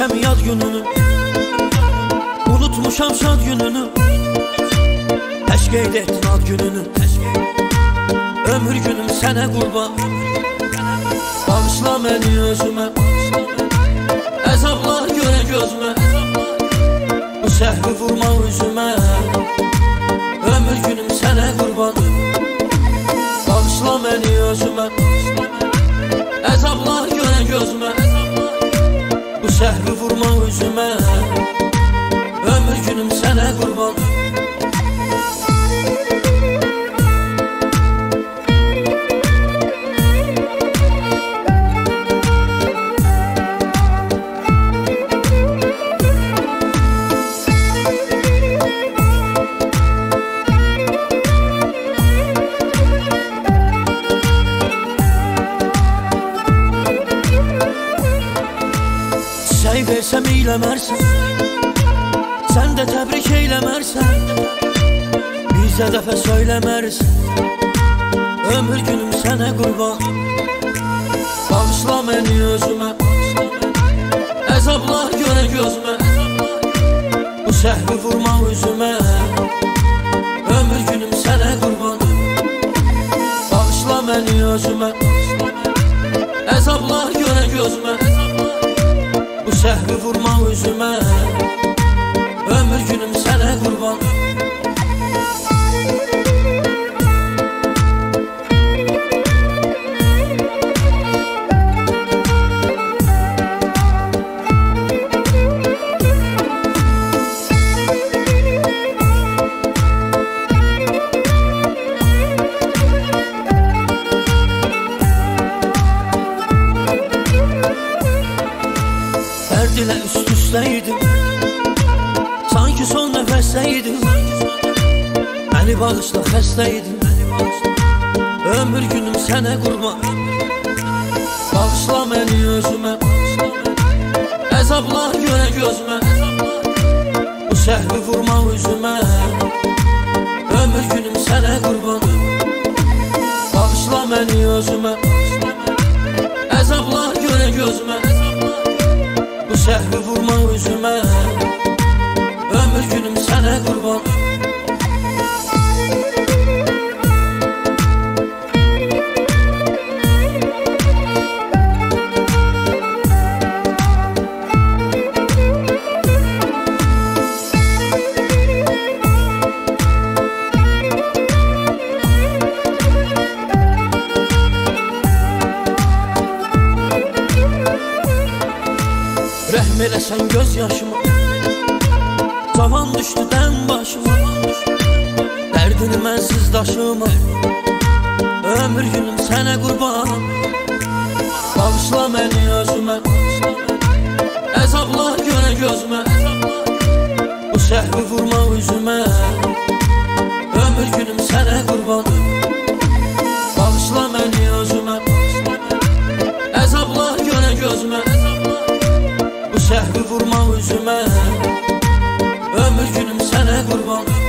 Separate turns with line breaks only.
Görmüşəm yad gününü, unutmuşam şad gününü. Təşq eyd etdin ad gününü, ömür günüm sənə qurban. Bağışla məni özümə, əzablar görə gözümə. Bu səhvi vurma üzümə, ömür günüm sənə qurban. Bağışla məni özümə, əzablar görə gözümə. Bu səhvi vurma üzümə, ömür günüm sənə qurban. Çiçək versəm eyləmərsən, sən də təbrik eyləmərsən. Bizə dəfə söyləmərsən, ömür günüm sənə qurban. Bağışla məni özümə, əzablar görə gözümə. Bu səhvi vurma üzümə, ömür günüm sənə qurban. Bağışla məni özümə, əzablar görə gözümə. Bu səhvi vurma üzümə, ömür günüm sənə qurban. Dərdilə üst-üstəydim, sanki son nəfəsdəydim. Məni bağışla xəstəydim, ömür günüm sənə qurban. Bağışla məni özümə, əzablar görə gözümə. Bu səhvi vurma üzümə, ömür günüm sənə qurban. Bağışla məni özümə, əzablar görə gözümə. Bu səhvi vurma üzümə, ömür günüm sənə qurban. Rəhm eləsən göz yaşıma, cavan düşdü dən başıma. Dərdini mənsiz daşıma, ömür günüm sənə qurban. Bağışla məni özümə, əzablar görə gözümə. Bu səhvi vurma üzümə, ömür günüm sənə qurban. Bağışla məni özümə, əzablar görə gözümə. Bu səhvi vurma üzümə, ömür günüm sənə qurban.